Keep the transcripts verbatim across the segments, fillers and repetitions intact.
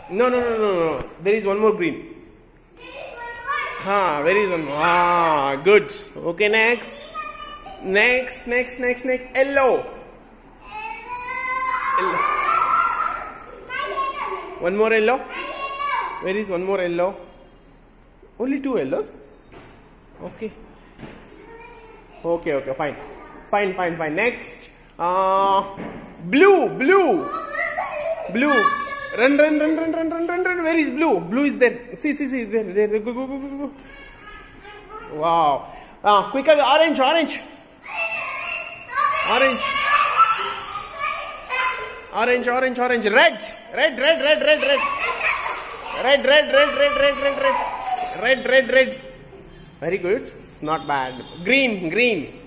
No, no, no, no, no. There is one more green. Ha, where is one more? Ah, good. Okay, next. Next, next, next, next. Yellow. Yellow. One more yellow. Where is one more yellow? Only two yellows? Okay. Okay, okay, fine. Fine, fine, fine. Next. Uh, blue, blue. Blue. Run, run, run, run, run, run, run, run. Where is blue? Blue is there. See, see, see. There, there. Go, go, go, go, go. Wow. Ah, quicker. Orange, orange. Orange. Orange, orange, orange. Red. Red, red, red, red, red. Red, red, red, red, red, red, red. Red, red, red. Very good. Not bad. Green, green.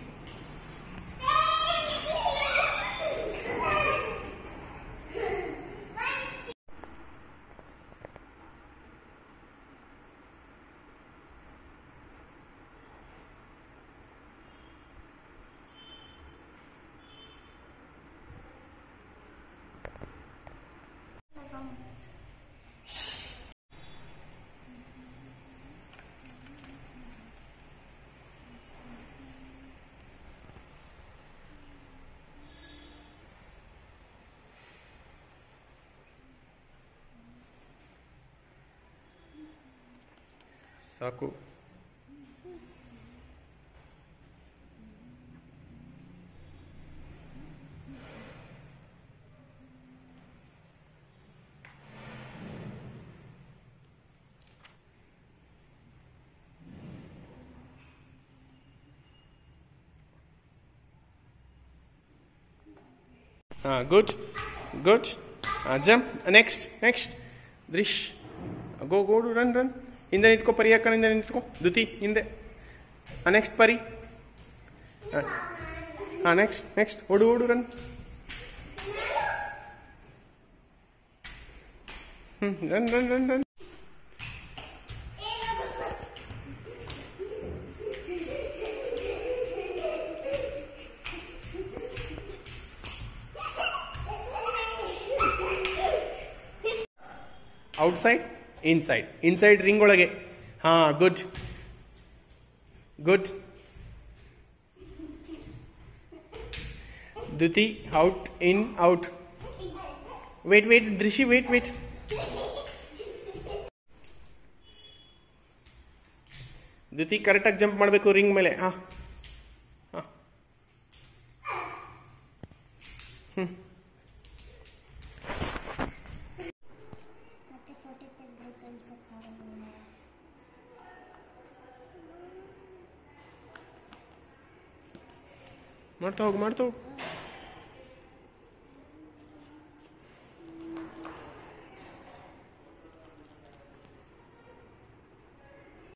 Saku. Ah, good, good. Ah, jump. Next, next. Drish. Go, go, run, run. ಹಿಂದೆ ನಿಂತ್ಕೋ ಪರಿ ಅಕ್ಕ ಹಿಂದೆ ನಿಂತ್ಕೋ ದುತಿ ಹಿಂದೆ ಹಾಂ next ಪರಿ ಹಾಂ ಹಾಂ ನೆಕ್ಸ್ಟ್ ನೆಕ್ಸ್ಟ್ ಓಡು ಓಡು ರನ್ ಹ್ಞೂ run run run run outside inside inside ring ಒಳಗೆ ಹಾ good good Duti out in out wait wait Drishti wait wait Duti ಕರೆಕ್ಟಾಗಿ ಜಂಪ್ ಮಾಡಬೇಕು ರಿಂಗ್ ಮೇಲೆ ಹಾ ಹಾ ಹ್ಞೂ ಮಾಡ್ತಾ ಹೋಗು ಮಾಡ್ತಾ ಹೋಗು